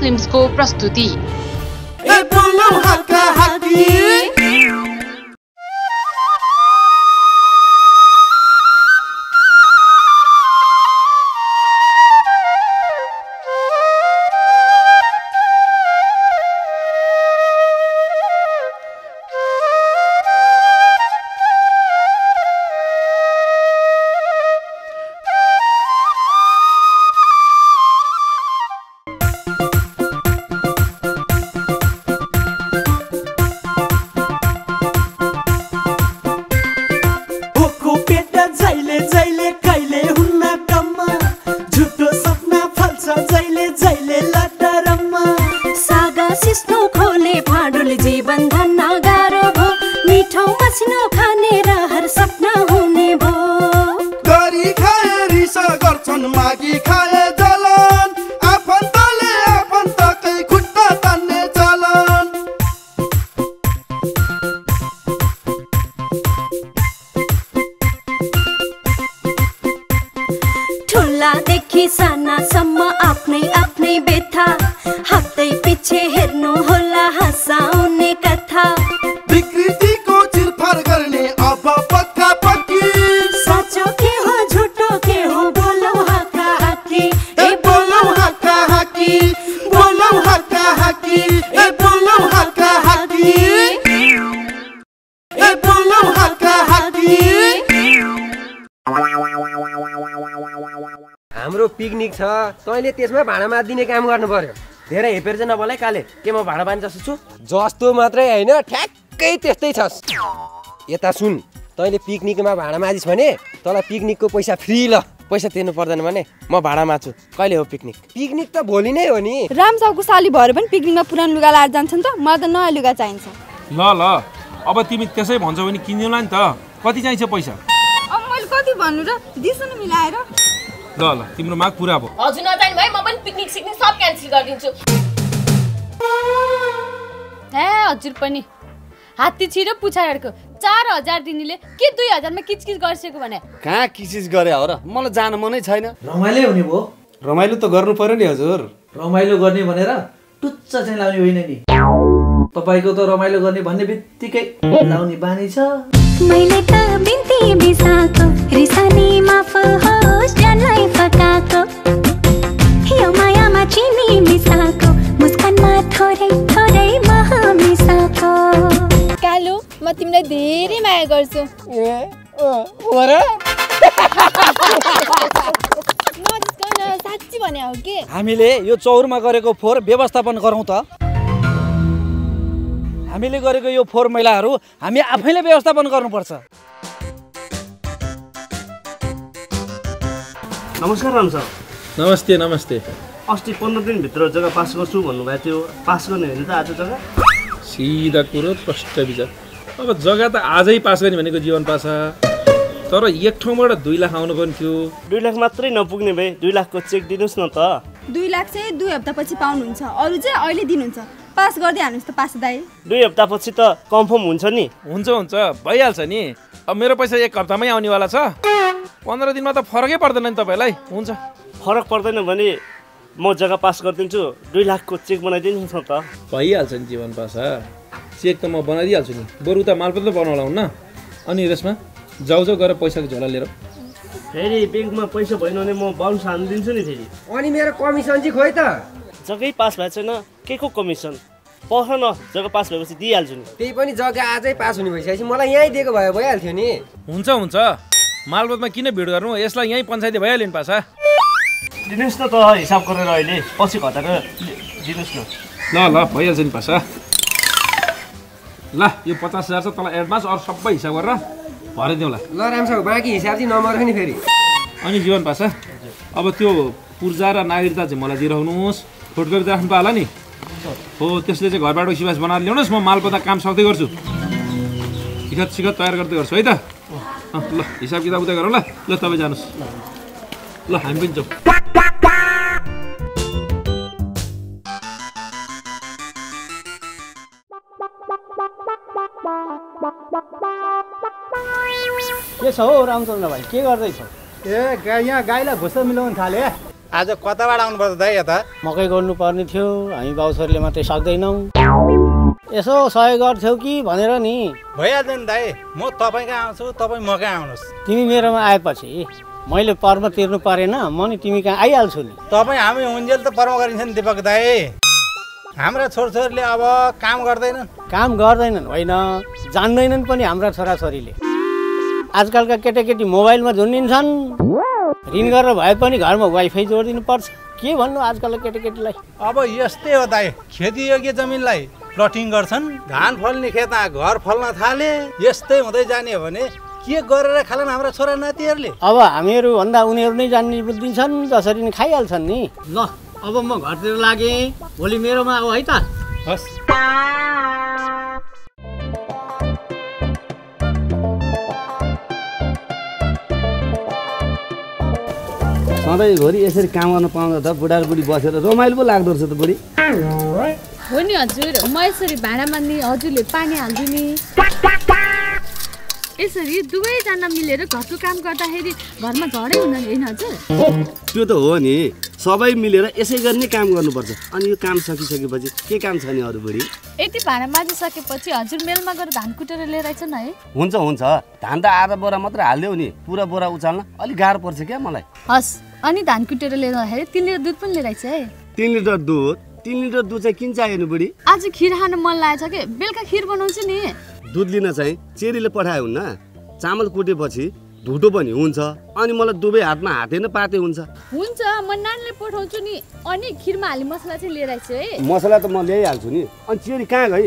फिल्म्सको प्रस्तुति। देखि सानासम्म आफ्नै आफ्नै बेथा हातै पिछे हेर्नु होला हँसाउने कथा विकृतिको चिरफार गर्ने अब पक्का पक्की साँचो के हो झुटो के हो बोलौ हक्का हक्की ए बोलौ हक्का हक्की बोलौ हक्का हक्की ए बोलौ हक्का हक्की ए बोलौ हक्का हक्की। हाम्रो पिकनिक छ, तैँले त्यसमा भाडा मादिने काम गर्नु पर्यो। धेरै हेपेर चाहिँ नबोलाइ काले, के म भाडा मान्ने जस्तो छु? जस्तो मात्रै होइन, ठ्याक्कै त्यस्तै छस्। यता सुन, तैँले पिकनिकमा भाडा मादिस् भने तँलाई पिकनिकको पैसा फ्री ल। पैसा तिर्नु पर्दैन भने म भाडा माछु। कहिले हो पिकनिक? पिकनिक त भोलि नै हो नि। राम साउको साली भएर पनि पिकनिकमा पुरानो लुगा लाएर जान्छ नि त, मलाई त नयाँ लुगा चाहिन्छ। ल ल, अब तिमी त्यसै भन्छौ भने किन्दिउँला नि त। कति चाहिन्छ पैसा? अब मैले कति भन्नु र, दिसु न मिलाएर। ल ल, तिम्रो माग पुरा भयो। हजुर नजानु भए म पनि पिकनिक सिकनिक सब क्यान्सल गरिदिन्छु। हे हजुर पनि हात्ती छिरो पुछाडको 4000 दिनेले के 2000 मा किचकिच गर्सेको भने कहाँ किचकिच गरे हो र? मलाई जान मनै छैन। रमाइलो हुने भो। रमाइलो त गर्नु पर्यो नि हजुर। रमाइलो गर्ने भनेर टुच्च चाहिँ लाउने होइन नि। तपाईको त रमाइलो गर्ने भन्ने बित्तिकै लाउने बानी छ। मैले त बिन्ती बिसाको रिसानी माफ होस् जानलाई फकाको यो मायामा चिनी मिसाको मुस्कानमा थोरै थोरै मह मिसाको कालु म तिमीलाई धेरै माया गर्छु। हो र? नजिस्कन साच्चै भने हो के? हामीले यो चौरमा गरेको फोहोर व्यवस्थापन गरौँ त। हामीले गरेको यो फोहोर मैलाहरू हामी आफैले व्यवस्थापन गर्नुपर्छ। नमस्कार राम सर। नमस्ते नमस्ते। अस्ति 15 दिनभित्र जग्गा पास गर्छु भन्नुभएको थियो, पास गर्ने होइन त आज जग्गा? सिधा कुरो, प्रष्ट विचार। अब जग्गा त आजै पास गर्ने भनेको जीवन पासा, तर एक ठाउँबाट 2 लाख आउनु पर्ने थियो। 2 लाख मात्रै नपुग्ने भए 2 लाखको चेक दिनुहोस् न त। 2 लाख चाहिँ 2 हप्तापछि पाउनुहुन्छ, अरू चाहिँ अहिले दिनुहुन्छ। पास गर्दै हाल्नुहोस् त पास दाइ। 2 हप्तापछि त कन्फर्म हुन्छ नि? हुन्छ हुन्छ, भइहाल्छ नि। अब मेरो पैसा 1 हप्तामै आउनेवाला छ। 15 दिनमा त फरकै पर्दैन नि तपाईँलाई। हुन्छ, फरक पर्दैन भने म जग्गा पास गरिदिन्छु। 2 लाखको चेक बनाइदिनुहोस् न त। भइहाल्छ नि जीवन पासा, चेक त म बनाइदिइहाल्छु नि। बरु त मालपत्र बनाउला हुन्न। अनि रेसमा जाउ जाउ गरेर पैसाको झोला लिएर। फेरि ब्याङ्कमा पैसा भएन भने म बाउन्स हानिदिन्छु नि फेरि। अनि मेरो कमिसन चाहिँ खोइ त? जग्गै पास भएको छैन, के को कमिसन? पख न, जग्गा पास भएपछि दिइहाल्छु नि। त्यही पनि जग्गा आजै पास हुने भइसकेपछि मलाई यहीँ दिएको भए भइहाल्थ्यो नि। हुन्छ हुन्छ, मालपोतमा किन भिड गर्नु? यसलाई यहीँ पञ्चायती भइहाल्यो नि पासा। दिनुहोस् न त हिसाब गरेर, अहिले पछि घटाएर दिनुहोस् न। ल ल, भइहाल्छ नि पासा। ल यो 50,000 छ तँलाई एडभान्स, अरू सबै हिसाब गरेर भरिदिउँ ल। ल राम्रोसँग बाँकी हिसाब चाहिँ नमर्ख नि फेरि। अनि जीवन पासा, अब त्यो पूर्जा र नागरिकता चाहिँ मलाई दिइरहनुहोस्। फोटोकपी राख्नु पाला नि? हो, त्यसले चाहिँ घरबाट सिफारिस बनाएर ल्याउनुहोस्। म मालपोता काम सक्दै गर्छु। टिकट सिकट तयार गर्दै गर्छु है त। ल हिसाब किताब उता गरौँ ल। ल तपाईँ जानुहोस्। ल हामी पनि जाउँ। के छ हौ रामचन्द्र भाइ, के गर्दैछौ? यहाँ गाईलाई भुसा मिलाउन थाले। आज कताबाट आउनुपर्छ दाइ यता मकै गर्नुपर्ने थियो हामी बाउछोरीले मात्रै सक्दैनौँ यसो सहयोग गर्थ्यौ कि भनेर नि भइहाल्छ नि दाइ म तपाईँ कहाँ आउँछु तपाईँ म कहाँ आउनुहोस् तिमी मेरोमा आएपछि मैले पर्म तिर्नु परेन म नि तिमी कहाँ आइहाल्छु नि तपाईँ हामी हुन्जेल त पर्म गरिन्छ नि दिपक दाइ हाम्रा छोरछोरीले अब काम गर्दैनन् होइन जान्दैनन् पनि हाम्रा छोराछोरीले आजकलका केटाकेटी मोबाइलमा झुन्डिन्छन् ऋण गरेर भए पनि घरमा वाइफाई जोडिदिनु पर्छ के भन्नु आजकलका केटाकेटीलाई अब यस्तै हो दाइ खेतीयोग्य जमिनलाई प्लटिङ गर्छन् धान फल्ने खेतमा घर फल्न थाले यस्तै हुँदै जाने हो भने के गरेर खालान् हाम्रा छोरा नातिहरूले अब हामीहरू भन्दा उनीहरू नै जान्ने बुद्धि छन् जसरी नि खाइहाल्छन् नि ल अब म घरतिर लागेँ भोलि मेरोमा आऊ है त हस् सधैँभरि यसरी काम गर्न पाउँदा त बुढाबुढी बसेर रमाइलो पो लाग्दो रहेछ त बुढी हो नि हजुर म यसरी भाँडा मान्ने हजुरले पानी हाल्छु नि यसरी दुवैजना मिलेर घरको काम गर्दाखेरि घरमा झडै हुँदैन होइन हजुर त्यो त हो नि सबै मिलेर यसै गरी नै काम गर्नुपर्छ अनि यो काम सकिसकेपछि के काम छ नि अरू बुढी यति भाँडा माझिसकेपछि हजुर मेलमा गएर धान कुटेर लिएर आइछन् है हुन्छ धान त आधा बोरा मात्र हालिदेऊ नि पुरा बोरा उचाल्न अलिक गाह्रो पर्छ क्या मलाई हस् अनि धान कुटेर लिएर आउँदाखेरि 3 लिटर दुध पनि लिएर आइछ है 3 लिटर दुध चाहिँ किन चाहियो नि बुढी आज खिर खान मन लागेछ कि बेलुका खिर बनाउँछु नि दुध लिन चाहिँ चेरीले पठायो हुन्न चामल कुटेपछि ढुटो पनि हुन्छ अनि मलाई दुवै हातमा हाते न पाते हुन्छ म नानीले पठाउँछु नि अनि खिरमा हाली मसला चाहिँ लिएर आइछु है मसला त म ल्याइहाल्छु नि अनि चेरी कहाँ गई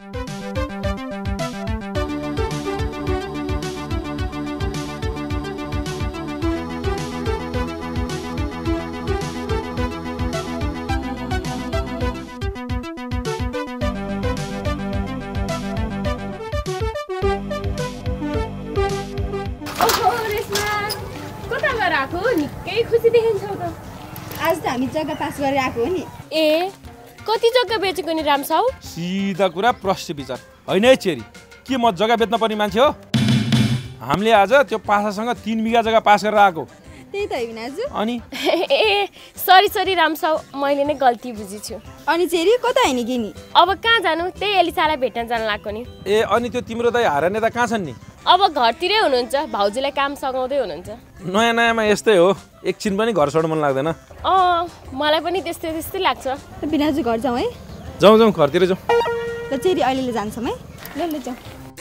निकै खुसी देखिन्छौ त आज त हामी जग्गा पास गरेर आएको हो नि ए कति जग्गा बेचेको नि रामसाउ सिधा कुरा प्रश्न विचार होइन है चेरी के म जग्गा बेच्न पर्ने मान्छे हो हामीले आज त्यो पासासँग 3 बिघा जग्गा पास गरेर आएको त्यही त होइन आज अनि ए सरी रामसाउ मैले नै गल्ती बुझिछु अनि चेरी कता हैन के नि अब कहाँ जानु त्यही एलिसालाई भेट्न जान लाग्को नि ए अनि त्यो तिम्रो दाइ हारा नेता कहाँ छन् नि अब घरतिरै हुनुहुन्छ भाउजूलाई काम सघाउँदै हुनुहुन्छ नयाँमा यस्तै हो एकछिन पनि घर छोड्न मन लाग्दैन मलाई पनि त्यस्तै लाग्छ बिनाजु घर जाउँ है जाउँ घरतिर जाउँ ल चेरी अहिले जान्छौँ है ल जाउँ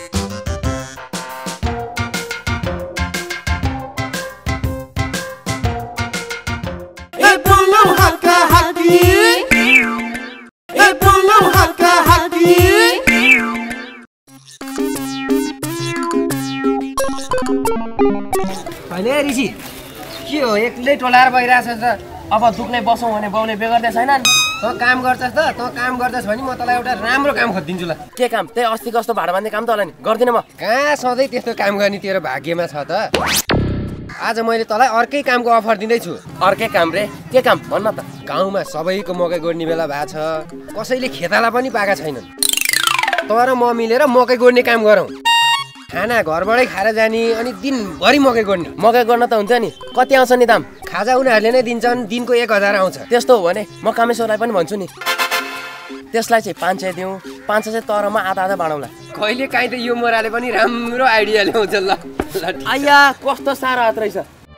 होइन ऋषि के हो एक्लै टोलाएर भइरहेछ त अब दुख्ने बसौँ भने बाउले बेगर्दै छैनन् तँ काम गर्छस् भने म तँलाई एउटा राम्रो काम खोजिदिन्छु ल के काम त्यही अस्ति कस्तो भाडा बाँध्ने काम त होला नि गर्दिनँ म कहाँ सधैँ त्यस्तो काम गर्ने तेरो भाग्यमा छ त आज मैले तँलाई अर्कै कामको अफर दिँदैछु अर्कै काम रे के काम भन्न त गाउँमा सबैको मकै गोड्ने बेला भएको छ कसैले खेताला पनि पाएका छैनन् तर म मिलेर मकै गोड्ने काम गरौँ खाना घरबाटै खाएर जाने अनि दिनभरि मकै गोड्ने मकै गर्न त हुन्छ नि कति आउँछ नि दाम खाजा उनीहरूले नै दिन्छन् दिनको 1000 आउँछ त्यस्तो हो भने म कामेश्वरलाई पनि भन्छु नि त्यसलाई चाहिँ 500 दिउँ 500 चाहिँ तर म आधा बाँडौँला कहिले काहीँ त यो मोराले पनि राम्रो आइडिया ल्याउँछ ल आइया कस्तो साह्रो हात रहेछ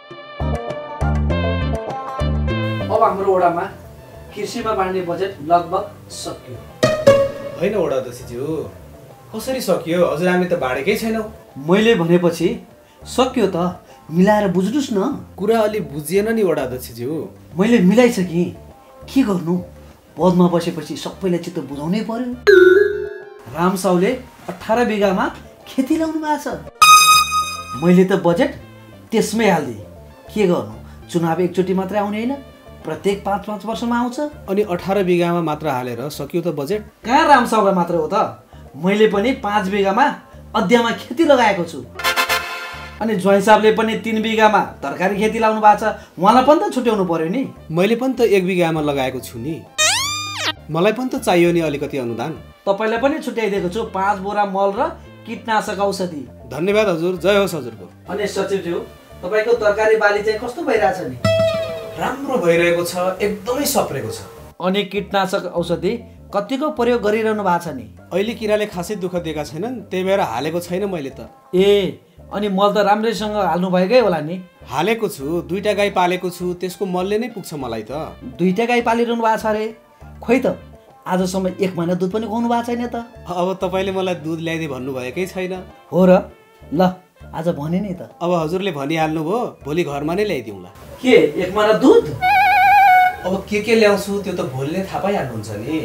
अब हाम्रो वडामा कृषिमा बाँड्ने बजेट लगभग सकियो होइन वडा अध्यक्षज्यू कसरी सकियो हजुर हामी त बाँडेकै छैनौँ मैले भनेपछि सक्यो त मिलाएर बुझ्नुस् न कुरा अलि बुझिएन नि वडा अध्यक्षज्यू मैले मिलाइसकेँ के गर्नु पदमा बसेपछि सबैलाई चित्त बुझाउनै पर्यो रामसाउले 18 बिघामा खेती लाउनु भएको छ मैले त बजेट त्यसमै हाल्दिएँ के गर्नु चुनाव एकचोटि मात्रै आउने होइन प्रत्येक 5-5 वर्षमा आउँछ अनि 18 बिघामा मात्र हालेर सकियो त बजेट कहाँ रामसाउलाई मात्र हो त मैले पनि 5 बिघामा अध्ययमा खेती लगाएको छु अनि ज्वाइँ साहबले पनि 3 बिघामा तरकारी खेती लाउनु भएको छ उहाँलाई पनि त छुट्याउनु पर्यो नि मैले पनि त 1 बिघामा लगाएको छु नि मलाई पनि त चाहियो नि अलिकति अनुदान तपाईलाई पनि छुट्याइदिएको छु 5 बोरा मल र कीटनाशक औषधि धन्यवाद हजुर जय होस् हजुरको अनि सचिवज्यू तपाईको तरकारी बाली चाहिँ कस्तो भइराछ नि राम्रो भइरहेको छ, एकदमै सप्रेको छ। अनि कीटनाशक औषधि कतिको प्रयोग गरिरहनु भएको छ नि? अहिले किराले खासै दुःख दिएका छैनन्, त्यही भएर हालेको छैन मैले त। ए अनि मल त राम्रैसँग हाल्नु भएकै होला नि? हालेको छु, 2टा गाई पालेको छु, त्यसको मलले नै पुग्छ मलाई त। 2टा गाई पालिरहनु भएको छ अरे? खोइ त आजसम्म 1 महिना दुध पनि खुवाउनु भएको छैन त। अब तपाईँले मलाई दुध ल्याइदिए भन्नुभएकै छैन। हो र? ल आज भने नि त। अब हजुरले भनिहाल्नु भयो, भोलि घरमा नै ल्याइदिउँला। के 1 महिना दुध? अब के ल्याउँछु त्यो त भोलि नै थाहा पाइहाल्नुहुन्छ नि।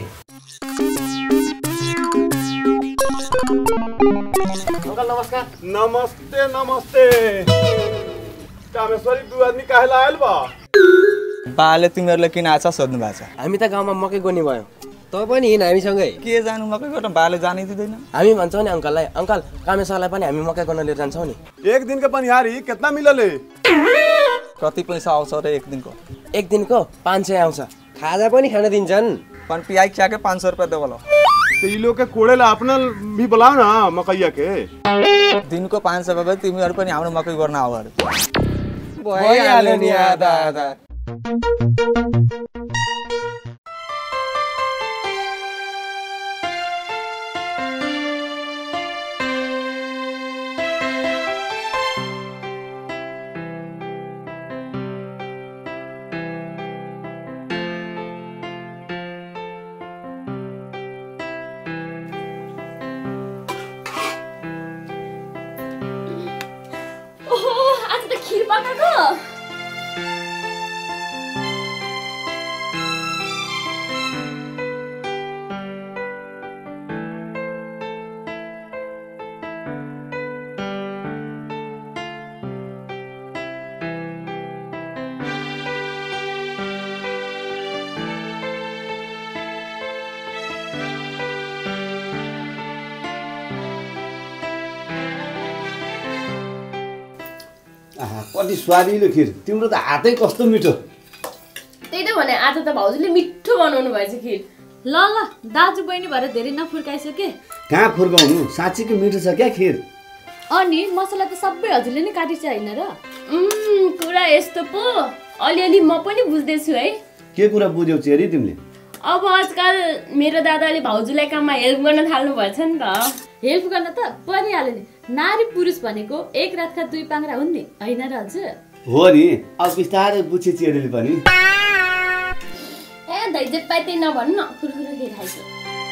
अंकल नमस्कार। नमस्ते नमस्ते। कामेश्वरी दुई आदमी काहेला आयल बा? बाले तिमीहरुले किन आछ सोध्नु भएको छ। हामी त गाउँमा मकै गोनी भयो, तँ पनि हिँड हामीसँगै। के जानु मकै गर्न, बाले जानै दिँदैन। हामी भन्छौँ नि अङ्कललाई, अङ्कल कामेश्वरलाई पनि हामी मकै गर्न लिएर जान्छौँ नि। एक दिन का पनिहारी कितना मिलले? कति पैसा आउँछ र एक दिनको? एक दिनको 500 आउँछ। खाजा पनि खान दिन्छन्। पण पियाई खाके 500 रुपैयाँ देवलो। तो ये लोग के कोड़ेला अपना भी बुलाओ ना मकैया के। दिनको 500 रुपैयाँ तिमीहरु पनि हाम्रो मकै गर्न आऊ अरे। भइहाल्यो नि आधा आधा। खीर पकाएको? कति स्वादिलो खिर, तिम्रो त हातै कस्तो मिठो। त्यही त भने आज त भाउजूले मिठो बनाउनु भएछ खिर। ल ल दाजु बहिनी भएर धेरै नफुर्काइसके। कहाँ फुर्काउनु, साँच्चीकै मिठो छ क्या खिर। अनि मसला त सबै हजुरले नै काटिन्छ हैन र? कुरा यस्तो पो, अलिअलि म पनि बुझ्दैछु है। के कुरा बुझ्यौ चेरी तिमीले? अब आजकल मेरो दादाले भाउजूलाई काममा हेल्प गर्न थाल्नु भएछ नि त। हेल्प गर्न त परिहाल्यो नि। नारी पुरुष भनेको एक रातका 2 पाङ्रा हुन् नि, हैन र हजुर? हो नि, अब बिस्तारै बुझ्छ चेरीले पनि। ए दाइजे पाइते नभन्नु न, खुरखुर खाइछु।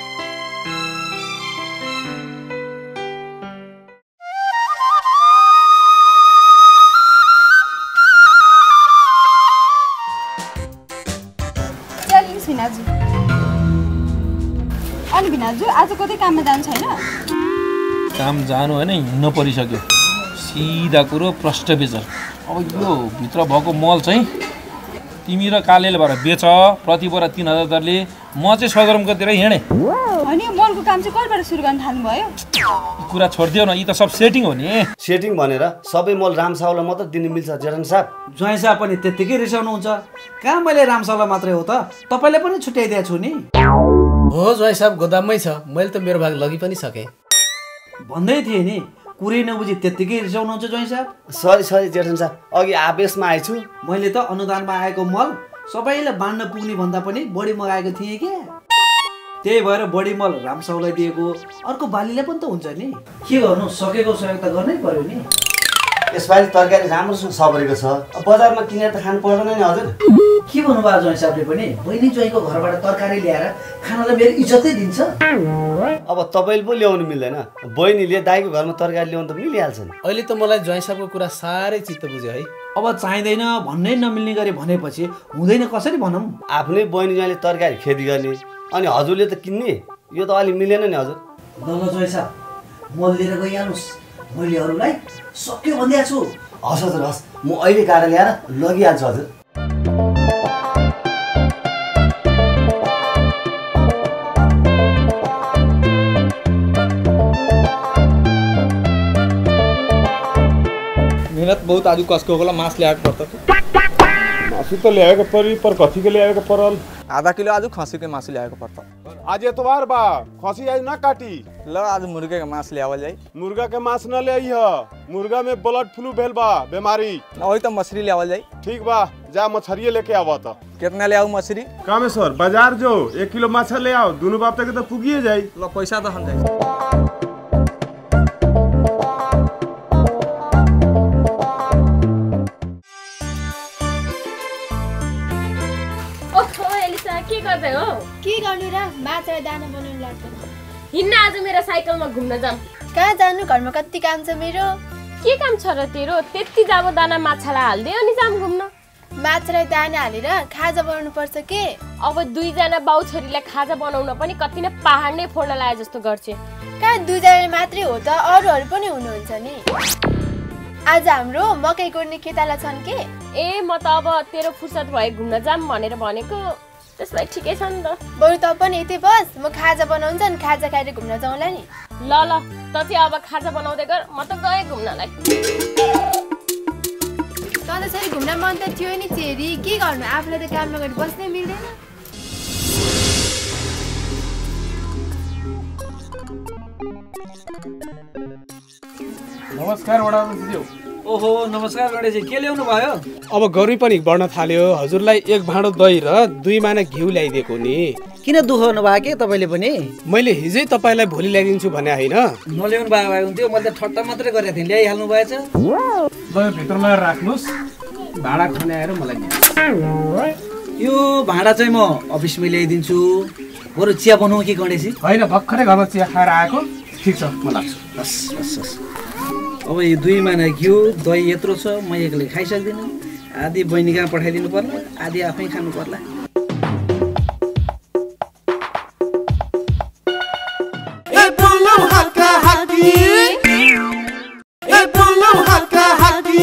चलिस भिनाजु। अनि भिनाजु आज कतै काममा जानु छैन? काम जानु होइन, हिँड्न परिसक्यो। सिधा कुरो प्रष्ट बेचर। अब यो भित्र भएको मल चाहिँ तिमी र कालेले भएर बेच, प्रति बोरा 3000 दरले। म चाहिँ सदरमुकातिर हिँडेँ। अनि मलको काम चाहिँ कहिलेबाट सुरु गर्न थाल्नु भयो? कुरा छोडिदियो न, यी त सब सेटिङ हो नि। सेटिङ भनेर सबै मल रामसाउलाई मात्र दिनु मिल्छ जेठन साहब? ज्वाइँ साहब पनि त्यत्तिकै रिसाउनुहुन्छ। कहाँ मैले रामसाउलाई मात्रै हो त, तपाईँले पनि छुट्याइदिएको छु नि। हो ज्वाइँ साहब गोदाममै छ, मैले त मेरो भाग लगी पनि सकेँ। भन्दै थिएँ नि, कुरै नबुझी त्यत्तिकै रिसाउनुहुन्छ ज्वाइँ साहब। सरी जेठन साहब, अघि आवेशमा आएछु। मैले त अनुदानमा आएको मल सबैले बाँड्न पुग्ने भन्दा पनि बढी मगाएको थिएँ क्या। त्यही भएर बढी मल रामसाउलाई दिएको, अर्को बालीले पनि त हुन्छ नि। के गर्नु, सकेको सहयोग त गर्नै पर्यो नि। यसपालि तरकारी राम्रोसँग सब्रेको छ, बजारमा किनेर त खानु पर्दैन नि हजुर। के भन्नुभयो ज्वाइँ साहबले पनि? बहिनी ज्वाइँको घरबाट तरकारी ल्याएर खानालाई मेरो इज्जतै दिन्छ। अब तपाईँले पो ल्याउनु मिल्दैन, बहिनीले दाइको घरमा तरकारी ल्याउनु त मिलिहाल्छ नि। अहिले त मलाई ज्वाइँ साहबको कुरा साह्रै चित्त बुझ्यो है। अब चाहिँदैन भन्नै नमिल्ने गरी भनेपछि हुँदैन कसरी भनौँ? आफ्नै बहिनी ज्वाइँले तरकारी खेती गर्ने अनि हजुरले त किन्ने, यो त अलि मिलेन नि हजुर। ल ज्वाइँ साहब, मल लिएर गइहाल्नुहोस्, मैले अरूलाई सक्यो भनिदिएको छु। हस् हजुर हस्, म अहिले काँडा ल्याएर लगिहाल्छु हजुर। मेहनत बहुत आज कसको होला, मास ल्याएको पर्छ। मासु त ल्याएको परि पर कति के ल्याएको परल। आधा किलो आज खसी के मासु ल्याएको पर्छ। आज एतवार बा, खसी आज ना काटी। ल आज मुर्गे के मांस ल्यावल जाई। मुर्गा के मांस न ले आई ह, मुर्गा में ब्लड फ्लू भेल बा, बीमारी। वही तो मछली ल्यावल जाई। ठीक बा, जा मछरिये लेके आवा त। कितना ले आऊ मछली? कामेश्वर बाजार जो 1 किलो माछा ले आओ, दोनों बाप तक तो पुगिए जाई। ल पैसा तो हम जाई। के गर्दै हो? के गर्नु र? माछा दाना बनाउनु लाग्दैन। हिन्न आज मेरो साइकलमा घुम्न जाम। कहाँ जानु? घरमा कति काम छ मेरो। के काम छ र तेरो? त्यति जाबो दाना माछालाई हाल्दै अनि जाम घुम्न। माछालाई दाना हालेर खाजा बनाउनु पर्छ के? अब दुईजना बाउ छोरीलाई खाजा बनाउन पनि कति नै पहाड नै फोड्न लाए जस्तो गर्छ। कहाँ दुईजना मात्रै हो त, अरूहरू पनि हुनुहुन्छ नि। आज हाम्रो मकै गोड्ने खेताला छन् के? ए म त अब तेरो फुर्सद भए घुम्न जाम भनेर भनेको। त्यसलाई ठिकै छ नि त। बरु त पनि यतै बस, म खाजा बनाउँछ नि, खाजा खाएर घुम्न जाउँला नि। ल ल, त चाहिँ अब खाजा बनाउँदै गर, म त गएँ घुम्नलाई। त यसरी घुम्न मन त थियो नि चेरी, के गर्नु आफूलाई त काम नगरी बस्नै मिल्दैन। नमस्कार वडाज्यू। ओहो नमस्कार गणेशजी, के ल्याउनु भयो? अब गर्मी पनि बढ्न थाल्यो, हजुरलाई 1 भाँडो दही र 2 माना घिउ ल्याइदिएको नि। किन दुःख हुनुभयो के तपाईँले पनि? मैले हिजै तपाईँलाई भोलि ल्याइदिन्छु भने होइन। नल्याउनु भए हुन्थ्यो, मैले त ठट्टा मात्रै गरेको थिएँ, ल्याइहाल्नु भएछ। ल भित्रमा राख्नुहोस्, भाँडा खन्याएर मलाई यो भाँडा चाहिँ म अफिसमै ल्याइदिन्छु। बरु चिया बनाऊ कि गणेशजी? होइन, भर्खरै घरमा चिया खाएर आएको। ठिक छ, म लाग्छु। बस बस बस। अब यो 2 माना घिउ दही यत्रो छ, म एक्लै खाइसक्दिनँ। आधी बहिनी कहाँ पठाइदिनु पर्ला, आधी आफै खानु पर्ला। ए बोलो हक्का हक्की, ए बोलो हक्का हक्की।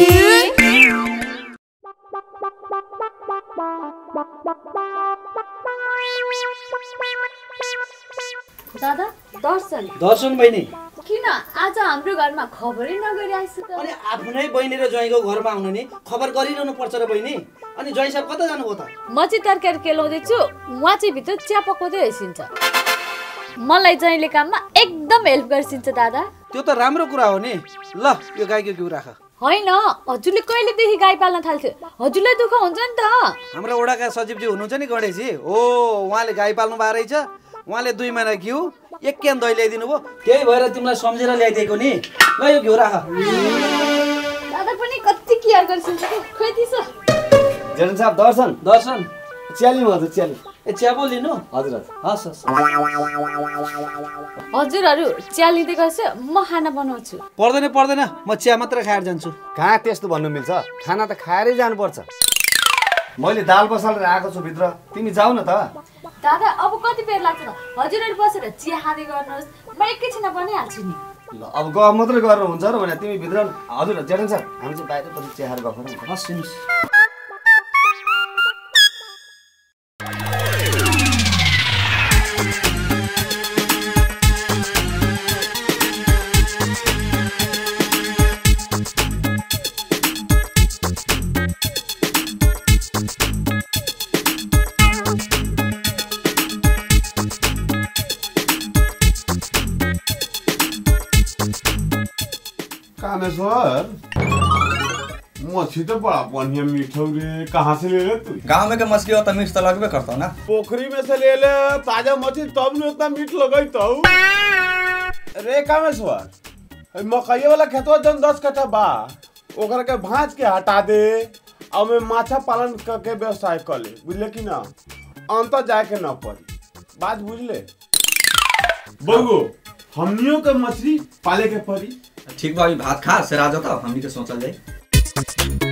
दादा दर्शन। दर्शन बहिनी, किन आज हाम्रो घरमा खबरै नगरी आइसु त? अनि आफ्नै बहिनी र ज्वाइँको घरमा आउनु नि खबर गरिरहनु पर्छ र बहिनी। अनि ज्वाइँ साहब कता जानुभयो त? म चाहिँ तरकारी केलाउँदैछु, उहाँ चाहिँ भित्र चिया पकाउँदै हैसिन्छ। मलाई ज्वाइँले काममा एकदम हेल्प गर्छिन्छ दादा। त्यो त राम्रो कुरा हो नि। ल यो गाईको घिउ राख। होइन, हजुरले कहिलेदेखि गाई पाल्न थाल्थ्यो? हजुरलाई दुःख हुन्छ नि त। हाम्रो वडाका सचिवजी हुनुहुन्छ नि गणेशजी, हो उहाँले गाई पाल्नु भएको रहेछ। उहाँले 2 माना घिउ 1 क्यान दही ल्याइदिनु भयो, त्यही भएर तिमीलाई सम्झेर ल्याइदिएको नि। ल यो घिउ राख। दादा पनि कति केयर गर्छिन्छ के? खोइ दिसो। जेठन साहब दर्शन दर्शन चिया लिनु हजुर, चिया लिनु। ए चिया पो लिनु? हजुर हजुर। हस् हस्। हजुरहरू चिया लिँदै गर्छ, म खाना बनाउँछु। पर्दैन पर्दैन, म चिया मात्र खाएर जान्छु। कहाँ त्यस्तो भन्नु मिल्छ, खाना त खाएरै जानुपर्छ। मैले दाल बसालेर आएको छु भित्र, तिमी जाऊ न त। दादा अब कति बेर लाग्छ त? हजुरहरू बसेर चिया खाँदै गर्नुहोस्, म एकैछिनमा बनाइहाल्छु नि। ल अब गफ मात्रै गरेर हुन्छ र भने तिमी भित्र। हजुर जेठन सर, हामी चाहिँ बाहिर पछि चिया खाएर गफ गरौँ। हस् सुन्नुहोस्। कामेश्वर, मछली तो बड़ा बढ़िया मीठा रे, कहाँ से ले ले तू? गांव में के मछली हो तो मीठ तो लगबे करता ना। पोखरी में से ले ले ताजा मछली, तब न उतना मीठ लगई तो। रे कामेश्वर, मकई वाला खेतवा जन 10 कट्ठा बा, ओकरा के भांज के हटा दे और में माछा पालन करके व्यवसाय कर ले, बुझले कि ना? अंतर जाए के ना पड़ी, बात बुझले? बगो हमनियों के मछली पाले के पड़ी। ठीक बा, अभी भात खा से राजा तो हमनी के सोचल जाई।